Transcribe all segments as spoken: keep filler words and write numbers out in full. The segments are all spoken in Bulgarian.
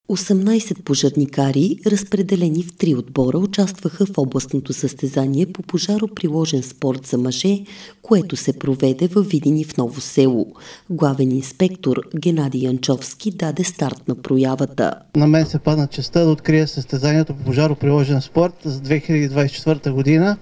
осемнайсет пожарникари, разпределени в три отбора, участваха в областното състезание по пожароприложен спорт за мъже, което се проведе във Видин и в Ново село. Главен инспектор Геннадий Янчовски даде старт на проявата. На мен се падна честта да открия състезанието по пожароприложен спорт за две хиляди двадесет и четвърта година.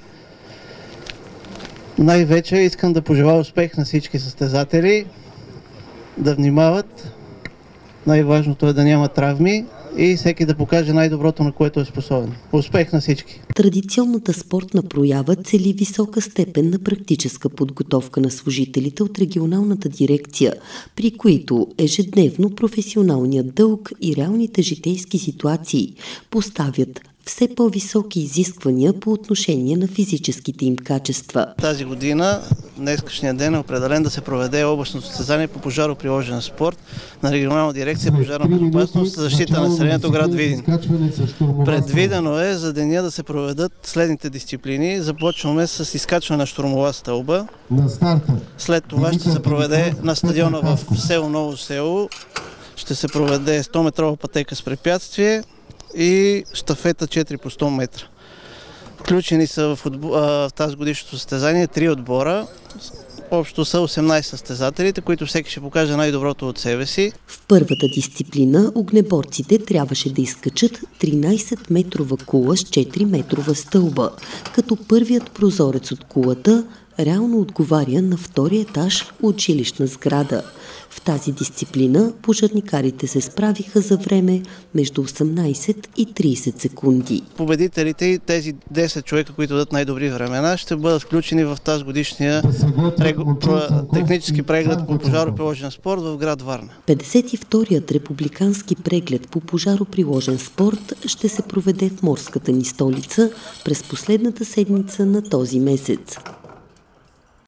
Най-вече искам да пожелая успех на всички състезатели, да внимават. Най-важното е да няма травми и всеки да покаже най-доброто, на което е способен. Успех на всички! Традиционната спортна проява цели висока степен на практическа подготовка на служителите от регионалната дирекция, при които ежедневно професионалният дълг и реалните житейски ситуации поставят все по-високи изисквания по отношение на физическите им качества. Тази година, днескашния ден е определен да се проведе областно състезание по пожароприложен спорт на регионална дирекция пожарна безопасност и защита на населението град Видин. Предвидено е за деня да се проведат следните дисциплини. Започваме с изкачване на щурмова стълба. След това ще се проведе на стадиона в село Ново село. Ще се проведе сто метрова пътека с препятствие и щафета четири по сто метра. Включени са в, отбо... в тази годишното състезание три отбора. Общо са осемнайсет състезателите, които всеки ще покаже най-доброто от себе си. В първата дисциплина огнеборците трябваше да изкачат тринайсет метрова кула с четири метрова стълба, като първият прозорец от кулата реално отговаря на втория етаж от жилищна сграда. В тази дисциплина пожарникарите се справиха за време между осемнайсет и трийсет секунди. Победителите и тези десет човека, които дадат най-добри времена, ще бъдат включени в тази годишния технически преглед по пожароприложен спорт в град Варна. петдесет и вторият републикански преглед по пожароприложен спорт ще се проведе в морската ни столица през последната седмица на този месец.